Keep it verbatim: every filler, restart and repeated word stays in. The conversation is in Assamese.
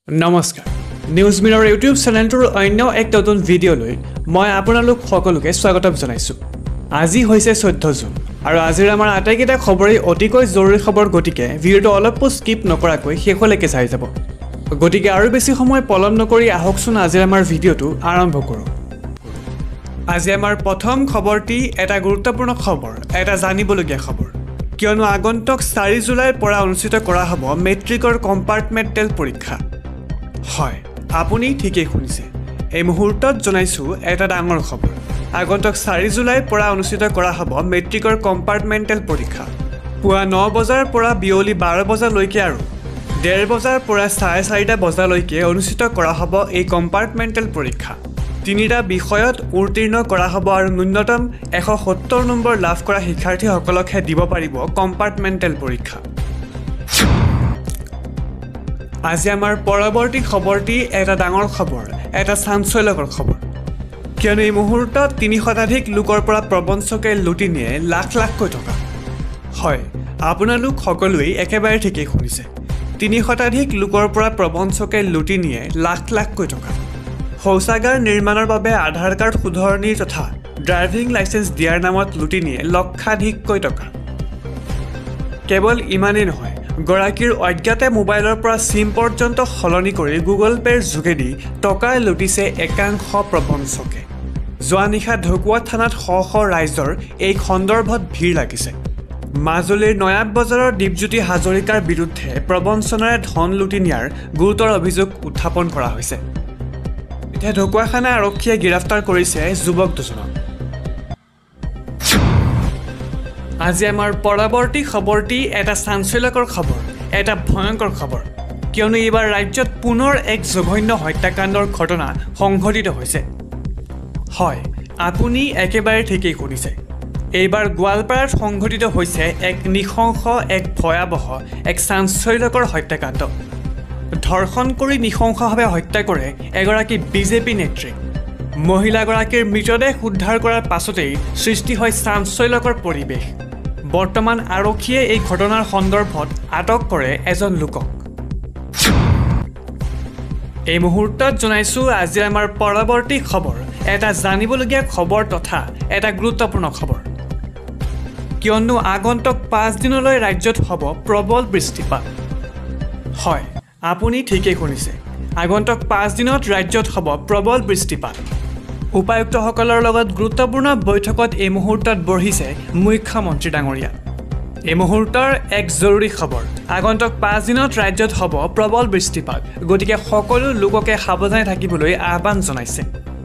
Namaskar. News Mirror YouTube channel অন্য এক নতুন ভিডিও লৈ মই আপোনালোক সকলোকে স্বাগতম জনাইছো। আজি হৈছে চৈধ্য জুন আৰু আজিৰ আমাৰ আটাইকেইটা খবৰে অতিকৈ জৰুৰী খবৰ গতিকে ভিডিওটো অলপ স্কিপ নকৰাকৈ শেষলৈকে চাই যাব। গতিকে আৰু বেছি সময় পলম নকৰি আহকচোন আজিৰ আমাৰ ভিডিওটো আৰম্ভ কৰো। আজি আমাৰ প্ৰথম খবৰটি এটা গুৰুত্বপূৰ্ণ খবৰ, এটা জানিবলগীয়া খবৰ। কিয়নো আগন্তুক চাৰি জুলাইৰ পৰা অনুষ্ঠিত কৰা হ'ব মেট্ৰিকৰ কম্পাৰ্টমেণ্টেল পৰীক্ষা। হয়, আপুনি ঠিকেই শুনিছে। এই মুহূৰ্তত জনাইছো এটা ডাঙৰ খবৰ। আগন্তুক চাৰি জুলাইৰ পৰা অনুষ্ঠিত কৰা হ'ব মেট্ৰিকৰ কম্পাৰ্টমেণ্টেল পৰীক্ষা। পুৱা ন বজাৰ পৰা বিয়লি বাৰ বজালৈকে আৰু ডেৰ বজাৰ পৰা চাৰে চাৰিটা বজালৈকে অনুষ্ঠিত কৰা হ'ব এই কম্পাৰ্টমেণ্টেল পৰীক্ষা। তিনিটা বিষয়ত উত্তীৰ্ণ কৰা হ'ব আৰু ন্যূনতম এশ সত্তৰ নম্বৰ লাভ কৰা শিক্ষাৰ্থীসকলকহে দিব পাৰিব কম্পাৰ্টমেণ্টেল পৰীক্ষা। আজি আমাৰ পৰৱৰ্তী খবৰটি এটা ডাঙৰ খবৰ, এটা চাঞ্চল্যকৰ খবৰ। কিয়নো এই মুহূৰ্তত তিনি শতাধিক লোকৰ পৰা প্ৰবঞ্চকে লুটি নিয়ে লাখ লাখকৈ টকা। হয়, আপোনালোক সকলোৱেই একেবাৰে ঠিকেই শুনিছে। তিনি শতাধিক লোকৰ পৰা প্ৰবঞ্চকে লুটি নিয়ে লাখ লাখকৈ টকা। শৌচাগাৰ নিৰ্মাণৰ বাবে আধাৰ কাৰ্ড শুধৰণিৰ তথা ড্ৰাইভিং লাইচেন্স দিয়াৰ নামত লুটি নিয়ে লক্ষাধিককৈ টকা। কেৱল ইমানেই নহয়, গৰাকীৰ অজ্ঞাতে মোবাইলৰ পৰা চিম পৰ্যন্ত সলনি কৰি গুগল পেৰ যোগেদি টকা লুটিছে একাংশ প্ৰবঞ্চকে। যোৱা নিশা ঢকুৱা থানাত শ শ ৰাইজৰ এই সন্দৰ্ভত ভিৰ লাগিছে। মাজুলীৰ নয়াব বজাৰৰ দীপজ্যোতি হাজৰিকাৰ বিৰুদ্ধে প্ৰবঞ্চনাৰে ধন লুটি নিয়াৰ গুৰুতৰ অভিযোগ উত্থাপন কৰা হৈছে। এতিয়া ঢকুৱাখানা আৰক্ষীয়ে গ্ৰেপ্তাৰ কৰিছে যুৱক দুজনক। আজি আমাৰ পৰৱৰ্তী খবৰটি এটা চাঞ্চল্যকৰ খবৰ, এটা ভয়ংকৰ খবৰ। কিয়নো এইবাৰ ৰাজ্যত পুনৰ এক জঘন্য হত্যাকাণ্ডৰ ঘটনা সংঘটিত হৈছে। হয়, আপুনি একেবাৰে ঠিকেই শুনিছে। এইবাৰ গোৱালপাৰাত সংঘটিত হৈছে এক নৃশংস, এক ভয়াৱহ, এক চাঞ্চল্যকৰ হত্যাকাণ্ড। ধৰ্ষণ কৰি নৃশংসভাৱে হত্যা কৰে এগৰাকী বিজেপি নেত্ৰী। মহিলাগৰাকীৰ মৃতদেহ উদ্ধাৰ কৰাৰ পাছতেই সৃষ্টি হয় চাঞ্চল্যকৰ পৰিৱেশ। বৰ্তমান আৰক্ষীয়ে এই ঘটনাৰ সন্দৰ্ভত আটক কৰে এজন লোকক। এই মুহূৰ্তত জনাইছো আজি আমাৰ পৰৱৰ্তী খবৰ, এটা জানিবলগীয়া খবৰ তথা এটা গুৰুত্বপূৰ্ণ খবৰ। কিয়নো আগন্তুক পাঁচ দিনলৈ ৰাজ্যত হ'ব প্ৰবল বৃষ্টিপাত। হয়, আপুনি ঠিকেই শুনিছে। আগন্তুক পাঁচ দিনত ৰাজ্যত হ'ব প্ৰবল বৃষ্টিপাত। উপায়ুক্তসকলৰ লগত গুৰুত্বপূৰ্ণ বৈঠকত এই মুহূৰ্তত বহিছে মুখ্যমন্ত্ৰী ডাঙৰীয়া। এই মুহূৰ্তৰ এক জৰুৰী খবৰ, আগন্তুক পাঁচ দিনত ৰাজ্যত হ'ব প্ৰবল বৃষ্টিপাত। গতিকে সকলো লোককে সাৱধানে থাকিবলৈ আহ্বান জনাইছে।